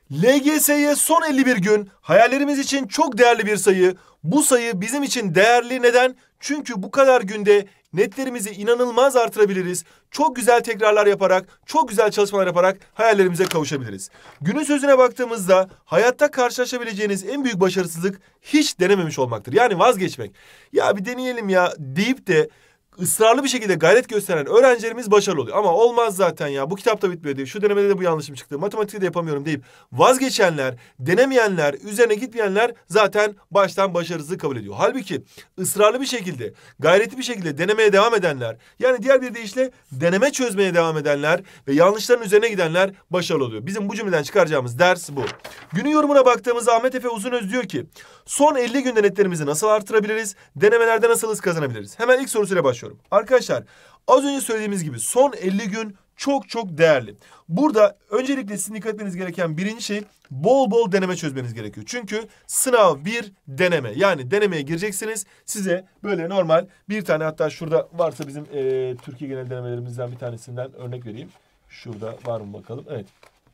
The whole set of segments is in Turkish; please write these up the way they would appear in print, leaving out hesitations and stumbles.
LGS'ye son 51 gün hayallerimiz için çok değerli bir sayı. Bu sayı bizim için değerli. Neden? Çünkü bu kadar günde netlerimizi inanılmaz artırabiliriz. Çok güzel tekrarlar yaparak, çok güzel çalışmalar yaparak hayallerimize kavuşabiliriz. Günün sözüne baktığımızda hayatta karşılaşabileceğiniz en büyük başarısızlık hiç denememiş olmaktır. Yani vazgeçmek. Ya bir deneyelim ya deyip de ısrarlı bir şekilde gayret gösteren öğrencilerimiz başarılı oluyor. Ama olmaz zaten ya, bu kitapta bitmiyor diye, şu denemede de bu yanlışım çıktı, matematikte de yapamıyorum deyip vazgeçenler, denemeyenler, üzerine gitmeyenler zaten baştan başarısızlık kabul ediyor. Halbuki ısrarlı bir şekilde, gayretli bir şekilde denemeye devam edenler, yani diğer bir deyişle deneme çözmeye devam edenler ve yanlışların üzerine gidenler başarılı oluyor. Bizim bu cümleden çıkaracağımız ders bu. Günün yorumuna baktığımızda Ahmet Efe Uzunöz diyor ki, son 50 günde netlerimizi nasıl artırabiliriz? Denemelerde nasıl hız kazanabiliriz? Hemen ilk sorusuyla başlıyorum. Arkadaşlar, az önce söylediğimiz gibi son 50 gün çok çok değerli. Burada öncelikle sizin dikkat etmeniz gereken birinci şey, bol bol deneme çözmeniz gerekiyor. Çünkü sınav bir deneme. Yani denemeye gireceksiniz. Size böyle normal bir tane, hatta şurada varsa bizim Türkiye genel denemelerimizden bir tanesinden örnek vereyim. Şurada var mı bakalım? Evet.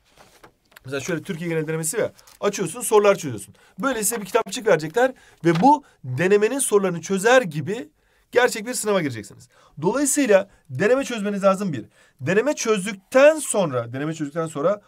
Mesela şöyle Türkiye genel denemesi var. Açıyorsun, sorular çözüyorsun. Böyle size bir kitapçık verecekler ve bu denemenin sorularını çözer gibi gerçek bir sınava gireceksiniz. Dolayısıyla deneme çözmeniz lazım bir. Deneme çözdükten sonra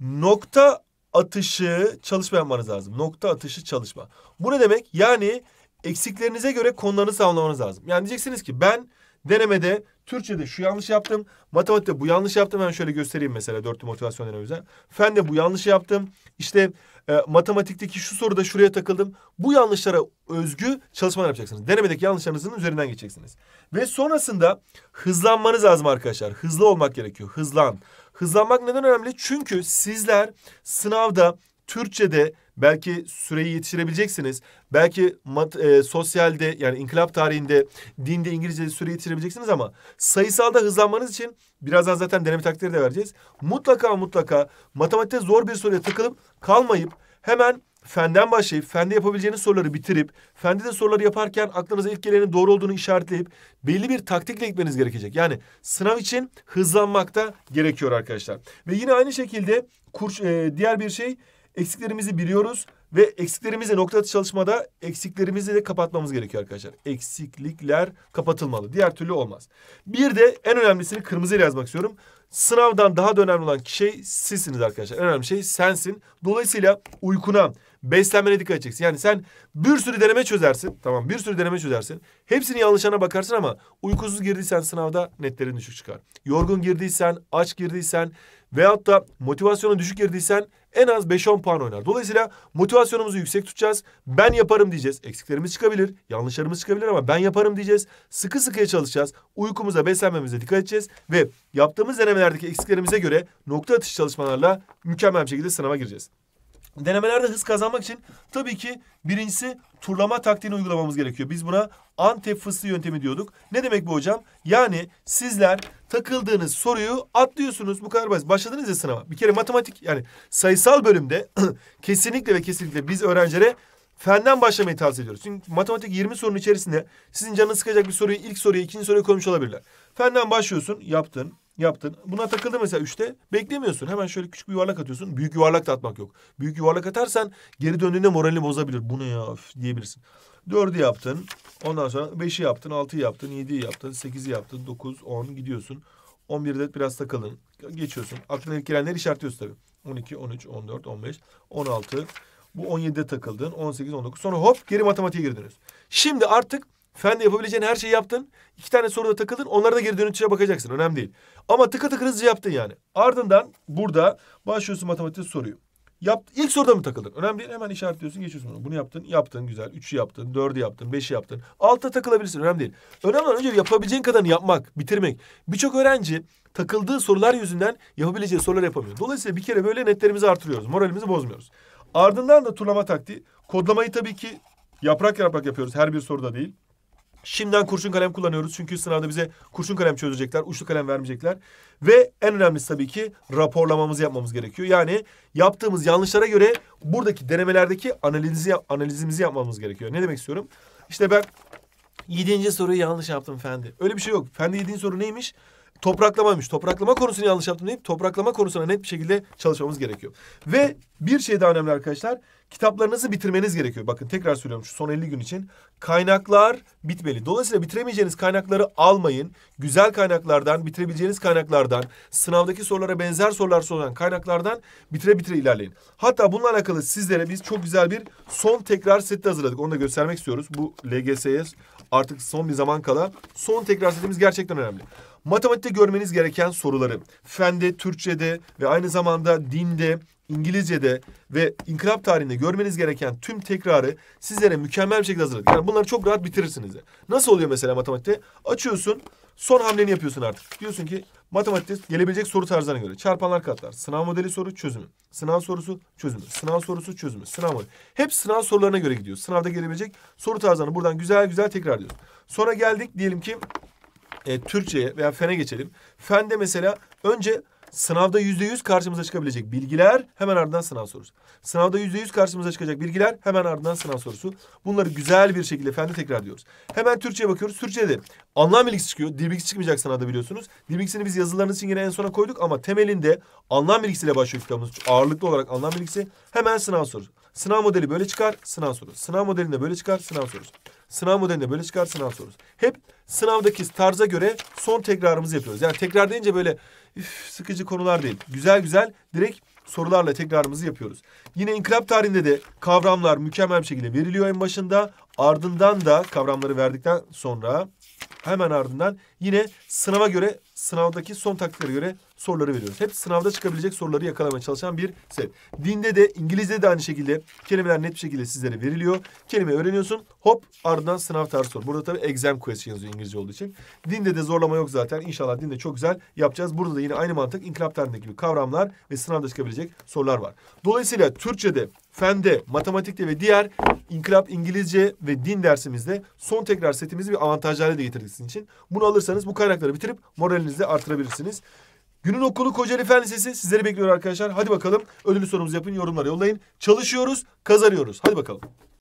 nokta atışı çalışma yapmanız lazım. Nokta atışı çalışma. Bu ne demek? Yani eksiklerinize göre konularını sağlamanız lazım. Yani diyeceksiniz ki ben denemede Türkçe'de şu yanlış yaptım, matematikte bu yanlış yaptım. Ben şöyle göstereyim mesela dörtlü motivasyon denememizden. Fende bu yanlış yaptım. İşte matematikteki şu soruda şuraya takıldım. Bu yanlışlara özgü çalışmalar yapacaksınız. Denemedeki yanlışlarınızın üzerinden geçeceksiniz. Ve sonrasında hızlanmanız lazım arkadaşlar. Hızlı olmak gerekiyor. Hızlanmak neden önemli? Çünkü sizler sınavda Türkçe'de belki süreyi yetiştirebileceksiniz. Belki sosyalde, yani inkılap tarihinde, dinde, İngilizce'de süreyi yetiştirebileceksiniz ama sayısalda hızlanmanız için birazdan zaten deneme taktikleri de vereceğiz. Mutlaka matematikte zor bir soruya takılıp kalmayıp hemen fenden başlayıp, fende yapabileceğiniz soruları bitirip, fende de soruları yaparken aklınıza ilk gelenin doğru olduğunu işaretleyip belli bir taktikle gitmeniz gerekecek. Yani sınav için hızlanmak da gerekiyor arkadaşlar. Ve yine aynı şekilde diğer bir şey, eksiklerimizi biliyoruz ve eksiklerimizi nokta atışı çalışmada eksiklerimizi de kapatmamız gerekiyor arkadaşlar. Eksiklikler kapatılmalı. Diğer türlü olmaz. Bir de en önemlisini kırmızıyla yazmak istiyorum. Sınavdan daha da önemli olan şey sizsiniz arkadaşlar. En önemli şey sensin. Dolayısıyla uykuna, beslenmene dikkat edeceksin. Yani sen bir sürü deneme çözersin. Tamam, bir sürü deneme çözersin. Hepsini yanlışlarına bakarsın ama uykusuz girdiysen sınavda netlerin düşük çıkar. Yorgun girdiysen, aç girdiysen veyahut da motivasyonun düşük girdiysen en az 5-10 puan oynar. Dolayısıyla motivasyonumuzu yüksek tutacağız. Ben yaparım diyeceğiz. Eksiklerimiz çıkabilir, yanlışlarımız çıkabilir ama ben yaparım diyeceğiz. Sıkı sıkıya çalışacağız. Uykumuza, beslenmemize dikkat edeceğiz ve yaptığımız denemelerdeki eksiklerimize göre nokta atışı çalışmalarla mükemmel bir şekilde sınava gireceğiz. Denemelerde hız kazanmak için tabii ki birincisi turlama taktiğini uygulamamız gerekiyor. Biz buna Antep fıstığı yöntemi diyorduk. Ne demek bu hocam? Yani sizler takıldığınız soruyu atlıyorsunuz. Bu kadar basit. Başladınız ya sınava. Bir kere matematik, yani sayısal bölümde kesinlikle biz öğrencilere fenden başlamayı tavsiye ediyoruz. Çünkü matematik 20 sorunun içerisinde sizin canınız sıkacak bir soruyu ilk soruya, ikinci soruya koymuş olabilirler. Fenden başlıyorsun, yaptın. Buna takıldı mesela 3'te. Beklemiyorsun. Hemen şöyle küçük bir yuvarlak atıyorsun. Büyük yuvarlak da atmak yok. Büyük yuvarlak atarsan geri döndüğünde moralini bozabilir. Bu ne ya diyebilirsin. 4'ü yaptın. Ondan sonra 5'i yaptın, 6'yı yaptın, 7'yi yaptın, 8'i yaptın, 9, 10 gidiyorsun. 11'de biraz takıldın. Geçiyorsun. Aklına ilk gelenleri işaretliyorsun tabii. 12, 13, 14, 15, 16. Bu 17'de takıldın. 18, 19. Sonra hop geri matematiğe geri dönüyorsun. Şimdi artık fende yapabileceğin her şeyi yaptın. 2 tane soruda takıldın. Onlara da geri dönüşe bakacaksın. Önemli değil. Ama tıkır tıkır hızlı yaptın yani. Ardından burada başlıyorsun matematik soruyu. İlk soruda mı takıldın? Önemli değil. Hemen işaretliyorsun, geçiyorsun bunu. Bunu yaptın. Yaptın güzel. 3'ü yaptın. 4'ü yaptın. 5'i yaptın. 6'da takılabilirsin. Önemli değil. Önemli olan önce yapabileceğin kadarını yapmak, bitirmek. Birçok öğrenci takıldığı sorular yüzünden yapabileceği soruları yapamıyor. Dolayısıyla bir kere böyle netlerimizi artırıyoruz. Moralimizi bozmuyoruz. Ardından da turlama taktiği. Kodlamayı tabii ki yaprak yapıyoruz. Her bir soruda değil. Şimdiden kurşun kalem kullanıyoruz. Çünkü sınavda bize kurşun kalem çözecekler. Uçlu kalem vermeyecekler. Ve en önemlisi tabii ki raporlamamızı yapmamız gerekiyor. Yani yaptığımız yanlışlara göre buradaki denemelerdeki analizimizi yapmamız gerekiyor. Ne demek istiyorum? İşte ben 7. soruyu yanlış yaptım Fendi. Öyle bir şey yok. Fendi 7. soru neymiş? topraklamaymış. Topraklama konusunu yanlış yaptım deyip topraklama konusuna net bir şekilde çalışmamız gerekiyor. Ve bir şey daha önemli arkadaşlar. Kitaplarınızı bitirmeniz gerekiyor. Bakın tekrar söylüyorum şu son 50 gün için. Kaynaklar bitmeli. Dolayısıyla bitiremeyeceğiniz kaynakları almayın. Güzel kaynaklardan, bitirebileceğiniz kaynaklardan, sınavdaki sorulara benzer sorular soran kaynaklardan bitire ilerleyin. Hatta bununla alakalı sizlere biz çok güzel bir son tekrar seti hazırladık. Onu da göstermek istiyoruz. Bu LGS'ye artık son bir zaman kala son tekrar setimiz gerçekten önemli. Matematikte görmeniz gereken soruları, fende, Türkçe'de ve aynı zamanda dinde, İngilizce'de ve inkılap tarihinde görmeniz gereken tüm tekrarı sizlere mükemmel bir şekilde hazırladık. Yani bunları çok rahat bitirirsiniz de. Nasıl oluyor mesela matematikte? Açıyorsun, son hamleni yapıyorsun artık. Diyorsun ki matematikte gelebilecek soru tarzlarına göre çarpanlar katlar, sınav modeli soru çözümü, sınav sorusu çözümü, sınav sorusu çözümü, sınav modeli. Hep sınav sorularına göre gidiyor. Sınavda gelebilecek soru tarzlarını buradan güzel güzel tekrarlıyoruz. Sonra geldik diyelim ki Türkçe'ye veya fene geçelim. Fende mesela önce sınavda %100 karşımıza çıkabilecek bilgiler, hemen ardından sınav sorusu. Sınavda %100 karşımıza çıkacak bilgiler, hemen ardından sınav sorusu. Bunları güzel bir şekilde fende tekrar diyoruz. Hemen Türkçe'ye bakıyoruz. Türkçe'de anlam bilgisi çıkıyor. Dil bilgisi çıkmayacak sınavda biliyorsunuz. Dil bilgisini biz yazılarınız için yine en sona koyduk ama temelinde anlam bilgisiyle başlıyor kitabımız. Ağırlıklı olarak anlam bilgisi. Hemen sınav sorusu. Sınav modeli böyle çıkar, sınav sorusu. Sınav modelinde böyle çıkar, sınav sorusu. Sınav modelinde böyle çıkar, sınav sorusu. Hep sınavdaki tarza göre son tekrarımızı yapıyoruz. Yani tekrar deyince böyle sıkıcı konular değil. Güzel güzel direkt sorularla tekrarımızı yapıyoruz. Yine inkılap tarihinde de kavramlar mükemmel bir şekilde veriliyor en başında. Ardından da kavramları verdikten sonra hemen ardından yine sınava göre, sınavdaki son taktiklere göre soruları veriyoruz. Hep sınavda çıkabilecek soruları yakalamaya çalışan bir set. Dinde de, İngilizce'de de aynı şekilde kelimeler net bir şekilde sizlere veriliyor. Kelime öğreniyorsun, hop ardından sınav tarzı soru. Burada tabii exam question yazıyor İngilizce olduğu için. Dinde de zorlama yok zaten. İnşallah dinde çok güzel yapacağız. Burada da yine aynı mantık inkılap tarihindeki gibi kavramlar ve sınavda çıkabilecek sorular var. Dolayısıyla Türkçe'de, fende, matematikte ve diğer inkılap, İngilizce ve din dersimizde son tekrar setimizi bir avantajlarla da getirdik sizin için. Bunu alırsanız bu kaynakları bitirip moralinizi de artırabilirsiniz. Günün okulu Kocaeli Fen Lisesi sizleri bekliyor arkadaşlar. Hadi bakalım ödüllü sorumuzu yapın, yorumlara yollayın. Çalışıyoruz, kazanıyoruz. Hadi bakalım.